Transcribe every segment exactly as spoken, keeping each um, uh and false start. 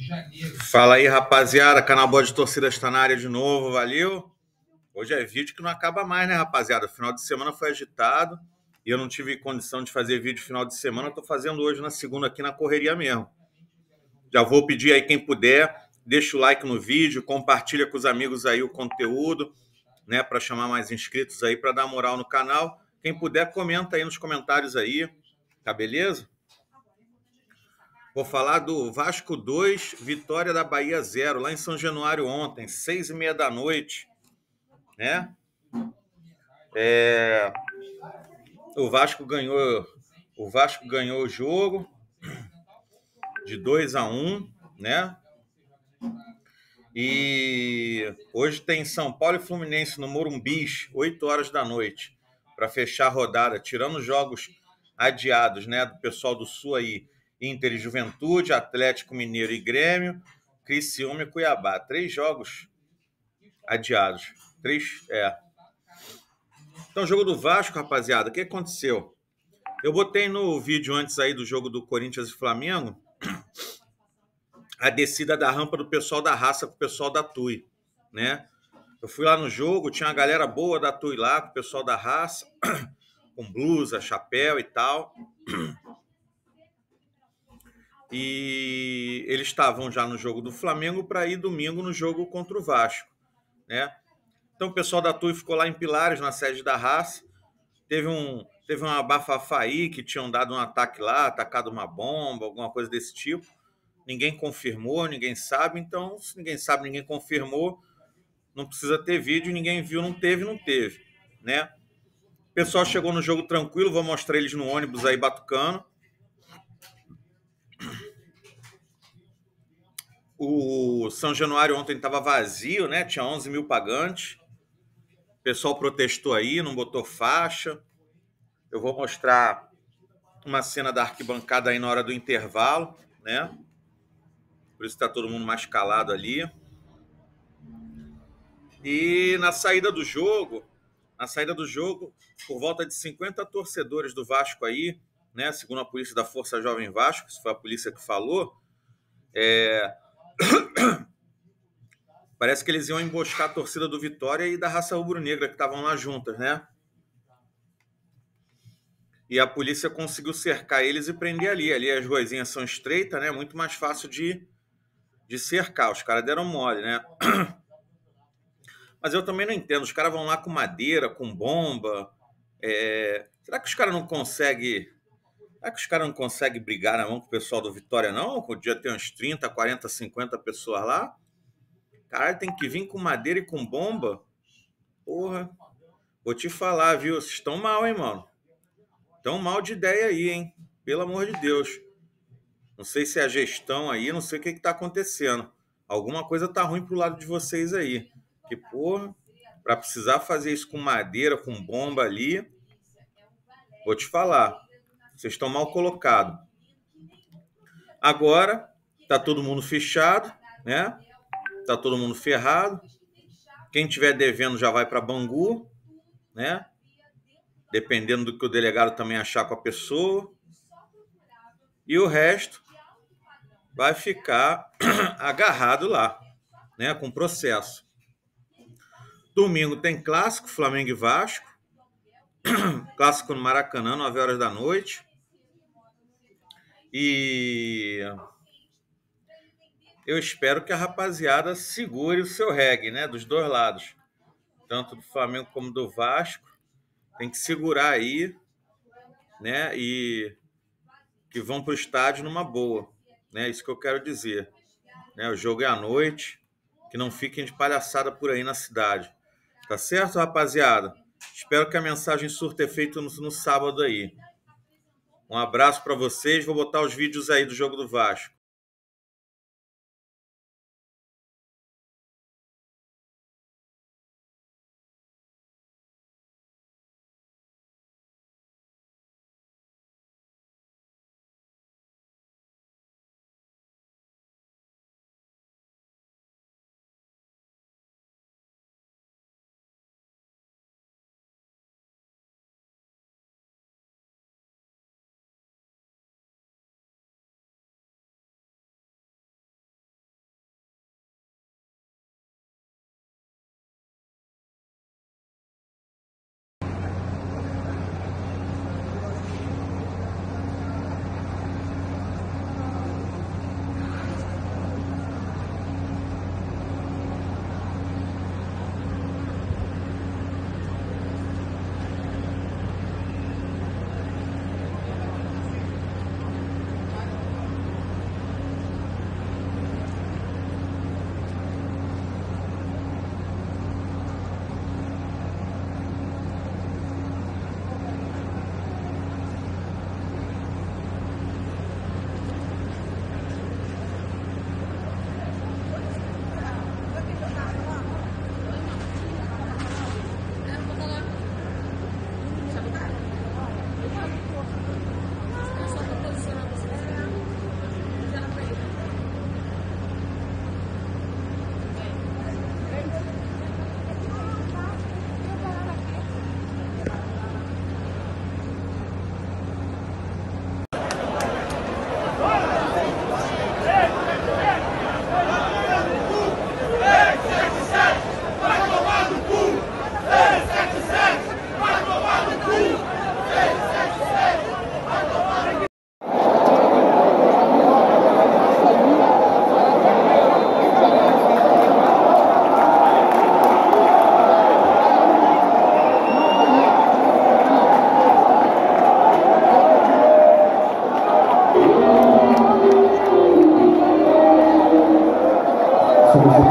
Fala aí, rapaziada. Canal Bode Torcida está na área de novo, valeu? Hoje é vídeo que não acaba mais, né, rapaziada? O final de semana foi agitado e eu não tive condição de fazer vídeo final de semana. Eu tô fazendo hoje na segunda aqui na correria mesmo. Já vou pedir aí quem puder, deixa o like no vídeo, compartilha com os amigos aí o conteúdo, né, para chamar mais inscritos aí, para dar moral no canal. Quem puder, comenta aí nos comentários aí, tá beleza? Vou falar do Vasco dois, Vitória da Bahia zero, lá em São Januário ontem, seis e meia da noite, né? É... O Vasco ganhou, o Vasco ganhou o jogo de dois a um, né? E hoje tem São Paulo e Fluminense no Morumbis, oito horas da noite, para fechar a rodada, tirando os jogos adiados, né, do pessoal do Sul aí, Inter e Juventude, Atlético Mineiro e Grêmio, Criciúma e Cuiabá. Três jogos adiados. Três, é. Então, jogo do Vasco, rapaziada, o que aconteceu? Eu botei no vídeo antes aí do jogo do Corinthians e Flamengo a descida da rampa do pessoal da Raça com o pessoal da Tui, né? Eu fui lá no jogo, tinha uma galera boa da Tui lá, com o pessoal da Raça, com blusa, chapéu e tal. E eles estavam já no jogo do Flamengo para ir domingo no jogo contra o Vasco, né? Então o pessoal da Tui ficou lá em Pilares, na sede da Raça. Teve um, teve uma bafafá aí que tinham dado um ataque lá, atacado uma bomba, alguma coisa desse tipo. Ninguém confirmou, ninguém sabe. Então, se ninguém sabe, ninguém confirmou, não precisa ter vídeo, ninguém viu, não teve, não teve, né? O pessoal chegou no jogo tranquilo, vou mostrar eles no ônibus aí batucando. O São Januário ontem estava vazio, né? Tinha onze mil pagantes. O pessoal protestou aí, não botou faixa. Eu vou mostrar uma cena da arquibancada aí na hora do intervalo, né? Por isso está todo mundo mais calado ali. E na saída do jogo, na saída do jogo, por volta de cinquenta torcedores do Vasco aí, né? Segundo a polícia da Força Jovem Vasco, isso foi a polícia que falou, é... parece que eles iam emboscar a torcida do Vitória e da Raça Rubro-Negra, que estavam lá juntas, né? E a polícia conseguiu cercar eles e prender ali. Ali as ruazinhas são estreitas, né? Muito mais fácil de, de cercar. Os caras deram mole, né? Mas eu também não entendo. Os caras vão lá com madeira, com bomba. É... Será que os caras não conseguem... Será que os caras não conseguem brigar na mão com o pessoal do Vitória, não? Podia ter uns trinta, quarenta, cinquenta pessoas lá. Cara, tem que vir com madeira e com bomba. Porra. Vou te falar, viu? Vocês estão mal, hein, mano? Estão mal de ideia aí, hein? Pelo amor de Deus. Não sei se é a gestão aí, não sei o que está acontecendo. Alguma coisa tá ruim pro lado de vocês aí. Que, porra, para precisar fazer isso com madeira, com bomba ali, vou te falar. Vocês estão mal colocados. Agora, tá todo mundo fechado, né? Tá todo mundo ferrado. Quem tiver devendo já vai para Bangu, né? Dependendo do que o delegado também achar com a pessoa. E o resto vai ficar agarrado lá, né? Com processo. Domingo tem clássico, Flamengo e Vasco. Clássico no Maracanã, nove horas da noite. E eu espero que a rapaziada segure o seu reggae, né? Dos dois lados. Tanto do Flamengo como do Vasco. Tem que segurar aí, né? E que vão para o estádio numa boa, né? Isso que eu quero dizer, né? O jogo é à noite, que não fiquem de palhaçada por aí na cidade, tá certo, rapaziada? Espero que a mensagem surta efeito no, no sábado aí. Um abraço para vocês, vou botar os vídeos aí do jogo do Vasco.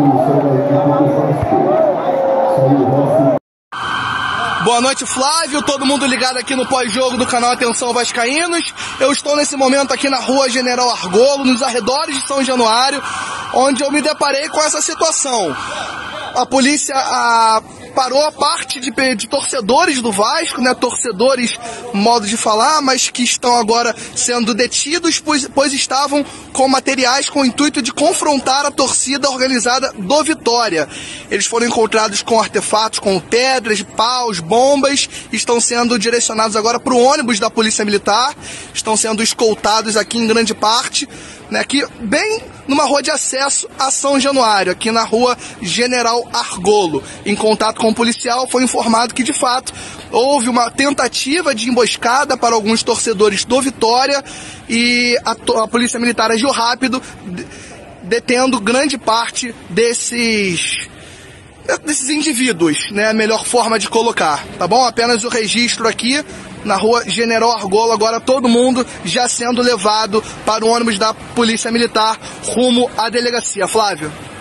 Boa noite, Flávio, todo mundo ligado aqui no pós-jogo do canal Atenção Vascaínos. Eu estou nesse momento aqui na rua General Argolo, nos arredores de São Januário, onde eu me deparei com essa situação. A polícia a, parou a parte de, de torcedores do Vasco, né, torcedores, modo de falar, mas que estão agora sendo detidos, pois, pois estavam com materiais com o intuito de confrontar a torcida organizada do Vitória. Eles foram encontrados com artefatos, com pedras, paus, bombas, estão sendo direcionados agora para o ônibus da Polícia Militar, estão sendo escoltados aqui em grande parte, né, aqui bem numa rua de acesso a São Januário, aqui na rua General Argolo. Em contato com o policial, foi informado que, de fato, houve uma tentativa de emboscada para alguns torcedores do Vitória e a, a Polícia Militar agiu rápido, detendo grande parte desses... desses indivíduos, né, a melhor forma de colocar, tá bom? Apenas o registro aqui na rua General Argolo, agora todo mundo já sendo levado para o ônibus da Polícia Militar rumo à delegacia. Flávio.